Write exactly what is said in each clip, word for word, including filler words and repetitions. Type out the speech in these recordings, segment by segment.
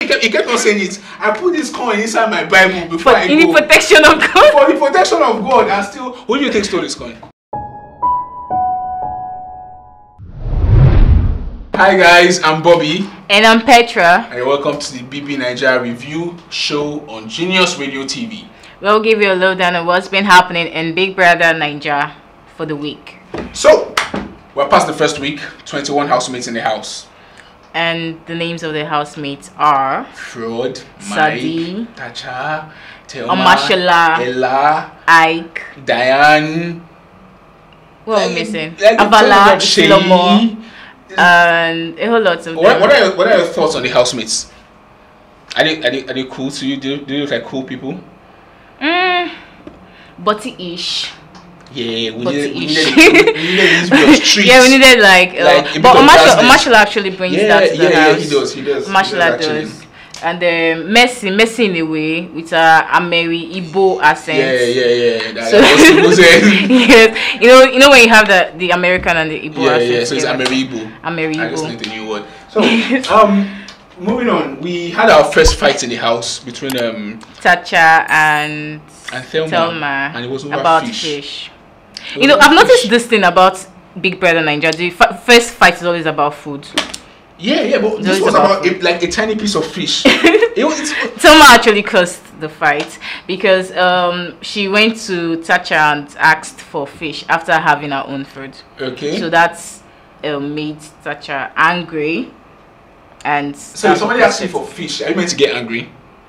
he kept, he kept on saying it. I put this coin inside my Bible before For I in go. the protection of God. For the protection of God, and still, who do you think stole this coin? Hi guys, I'm Bobby. And I'm Petra. And welcome to the B B Nigeria Review show on Genius Radio T V. We'll give you a lowdown on what's been happening in Big Brother Nigeria for the week. So, we're past the first week, twenty-one housemates in the house. And the names of the housemates are Fraud, Sadi, Mike, Tacha, Thelma, Omashola, Ella, Ike, Diane. what are we like, missing? like Avala, Shay. Silomo, and a whole lot of them. What, what, are your, what are your thoughts on the housemates? Are they, are they, are they cool to you? Do, do they look like cool people? Mm, butty-ish. Yeah, we But needed, we ish. needed, we needed these streets. Yeah, we needed like, uh, Like, a but bit of Omashola, fastness. Omashola actually brings Yeah, that to the yeah, yeah, house. he does, he does. he Omashola does, actually. does. And uh, Messi, Messi in a way, with a Ameri Igbo accent. Yeah, yeah, yeah. That, So, that was yes, you know, you know when you have the the American and the Igbo yeah, accent. yeah. So it's yeah. Ameribo. Ameribo. I just learned a new word. So, um, moving on, we had our first fight in the house between um Tacha and and Thelma, Thelma and it was over about fish. fish. It You know, was I've over noticed fish. this thing about Big Brother Nigeria. The f first fight is always about food. Yeah, yeah, but this Always was about about a, like a tiny piece of fish. it was. It's, Thelma actually caused the fight because um, she went to Tacha and asked for fish after having her own food. okay. So that's uh, made Tacha angry. And So if somebody asks you for fish, are you meant to get angry?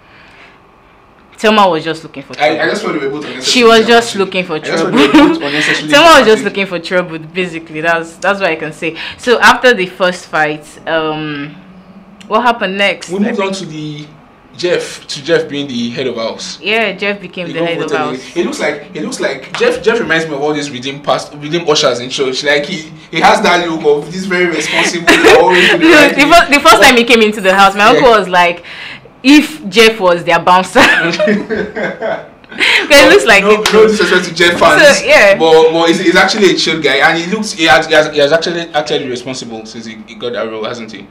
Thelma was just looking for trouble. I, I just want to be able to. She was just looking for I just trouble. want to be able to unnecessarily Thelma was just dramatic. looking for trouble, basically. That's that's what I can say. So after the first fight, um, what happened next? We I moved think- on to the Jeff, to Jeff being the head of house. Yeah, Jeff became He the got head of voted house. in. It looks like it looks like Jeff. Jeff reminds me of all these redeemed past, redeemed ushers in church. Like he, he has that look of this very responsible. always do the No, right the, thing. first, the first time he came into the house, my Yeah. uncle was like, if Jeff was their bouncer. Because it looks like no, it. no disrespect to Jeff fans. So, yeah. But but he's, he's actually a chill guy, and he looks he has, he has, he has actually actually responsible since he, he got that role, hasn't he?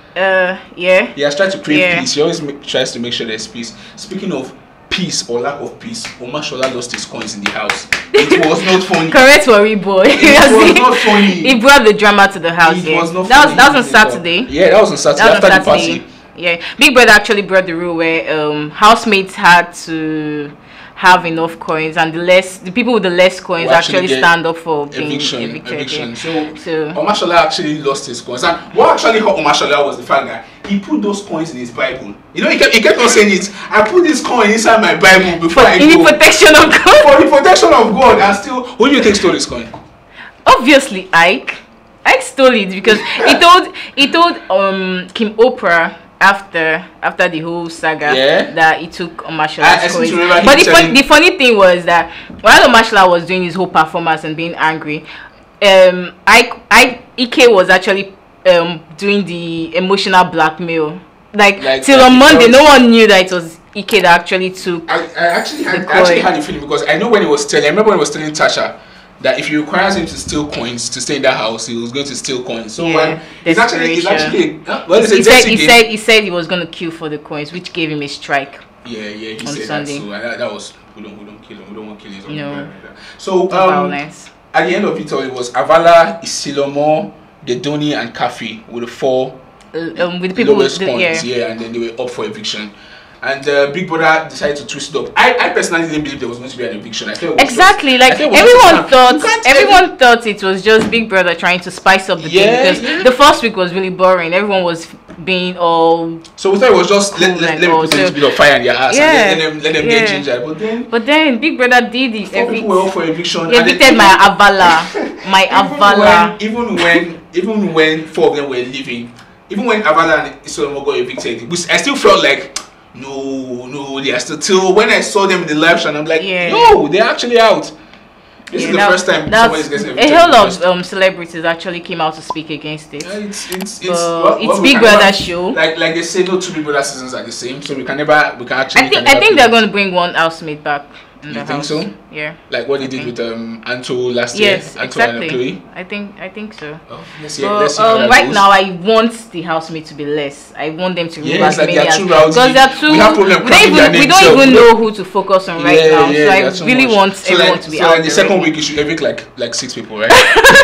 Uh, yeah. He has tried to create Yeah. peace. He always make, tries to make sure there's peace. Speaking of peace or lack of peace, Omashola lost his coins in the house. It was not funny. Correct, worry boy. It was not funny. He brought the drama to the house. It yeah. was not that was funny. that was on It was- Saturday. Yeah, that was on Saturday That was after on the Saturday. party. Yeah, Big Brother actually brought the rule where um, housemates had to have enough coins, and the less the people with the less coins Will actually actually get stand up for being Eviction, evicted. eviction. Yeah. So, So- Omashola actually lost his coins. And what actually hurt Omashola was the fact that he put those coins in his Bible. You know, he kept, he kept on saying it. I put this coin inside my Bible before For I in go. the protection of God. For the protection of God, and still, who do you think stole this coin? Obviously, Ike. Ike stole it because he told he told um Kim Oprah after after the whole saga Yeah. that he took I- I Omashola's seem coins. to remember him But the, fun, telling- the funny thing was that while Omashola was doing his whole performance and being angry, um, Ike, Ike Ike was actually um doing the emotional blackmail. Like, Like, till like on he Monday, felt- no one knew that it was Ike that actually took. I, I actually had The I actually coin. had a feeling because I know when he was telling. I remember when he was telling Tasha that if he requires him to steal coins to stay in that house, he was going to steal coins. So Yeah, um, it's actually it's desperation. actually uh, well, it's a He said dirty he game. said he said he was gonna kill for the coins, which gave him a strike. Yeah, yeah, he on said Sunday. that. So uh, that, that was we don't we don't kill him. We don't want killings. or No. anything like that. So um, Violence. at the end of it all, it was Avala, Isilomo, Dedoni, and Kafi with the four Uh, um, with the people with lowest the, coins. yeah. Yeah, and then they were up for eviction. And uh, Big Brother decided to twist it up. I, I personally didn't believe there was going to be an eviction. I thought it was Exactly, just, like I thought it was everyone just a scam. You thought, can't tell everyone thought it was just Big Brother trying to spice up the Yeah, thing because yeah. the first week was really boring. Everyone was being all, So we thought it was just let, Cool let, and let me all, put a little so- bit of fire in their ass Yeah, and let, let them let them yeah. get ginger. But then but then Big Brother did it. four Every, people were up for eviction. he and then evicted my Avala, my Avala. Even when, even when even when four of them were leaving, even when Avala and Isilomo got evicted, we- I still felt like no, no, they are still. Till when I saw them in the live show, I'm like, Yeah. no, they're actually out. This Yeah, is the that- first time that's- somebody's getting a evicted. whole lot First- of um, celebrities actually came out to speak against it. Yeah, it's it's it's, But what- it's what we Big can Brother never- show. Like like they say, no two Big Brother seasons are the same, so we can never we can actually. I think can I never think they're predict. going to bring one housemate back in You the think house. so? Yeah. Like what they I did think- with um Anto last Yes, year. Anto and exactly. Chloe. I think I think so. Oh, let's see. But let's see how um, that right goes. now, I want the housemate to be less. I want them to remove Yes, as like many they are as too rowdy. because they are too. We have problem we don't cracking their even we names, don't so even we know who to focus on right Yeah, now. yeah, so they are I too really much. want so everyone like, to be so out like the there second already. week you should evict like like six people, right?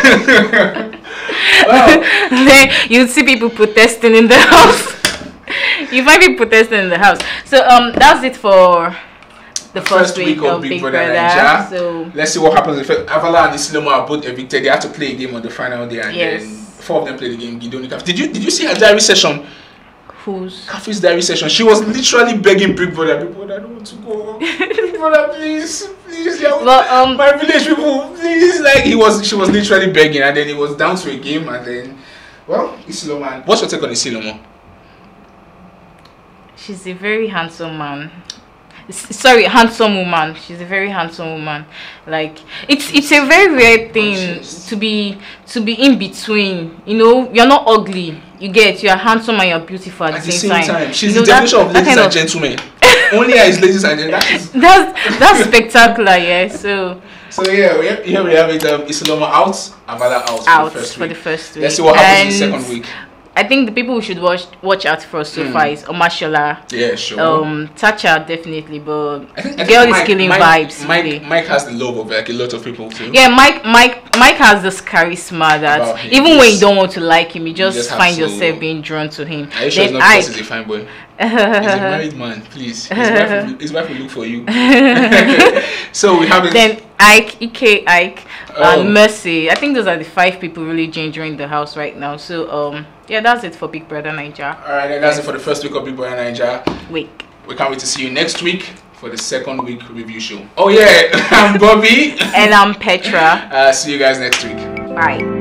Then you see people protesting in the house. You find people protesting in the house. So um, that's it for the first, week, of Big Brother. Naija. So Let's see what happens if Avala and Isilomo are both evicted. They have to play a game on the final day, and Yes. then four of them play the game. Gideon Ikaf. Did you did you see her diary session? who's Kafi's diary session. She was literally begging Big Brother, Big Brother, I don't want to go. Big Brother, please, please. Yeah, well um my village people, please. Like he was, she was literally begging, and then it was down to a game, and then, well, Isilomo. What's your take on Isilomo? she's a very handsome man. S- Sorry, handsome woman. She's a very handsome woman. Like it's it's a very rare thing Gorgeous. to be to be in between. You know, you're not ugly. You get you're handsome and you're beautiful at, At the same, time. she's You the know, that- definition of that ladies kind and gentlemen. Only as ladies and gentlemen. That is, That's that's spectacular. Yeah. So so yeah, we have, here we have it. Um, Isilomo out, Avala out, out for the first for week. the first week. Let's see what happens in the And second week. I think the people who should watch watch out for so Mm. far is Omashola, Yeah, sure. um, Tacha definitely, but I think, the I think girl is Mike, killing Mike, vibes. Mike, really. Mike has the love of like a lot of people too. Yeah, Mike, Mike, Mike has this charisma About that him, even when yes. you don't want to like him, you just, just have find to- yourself being drawn to him. Are you sure it's Then not because Ike, he's a fine boy? He's a married man, please. His wife, will, his wife will look for you. So we have it. then Ike, Ike, Ike, Oh. and Mercy. I think those are the five people really gingering the house right now. So um, yeah, that's it for Big Brother Naija. Alright, and that's it for the first week of Big Brother Naija. Week. We can't wait to see you next week for the second week review show. Oh yeah, I'm Bobby. And I'm Petra. Uh, see you guys next week. Bye.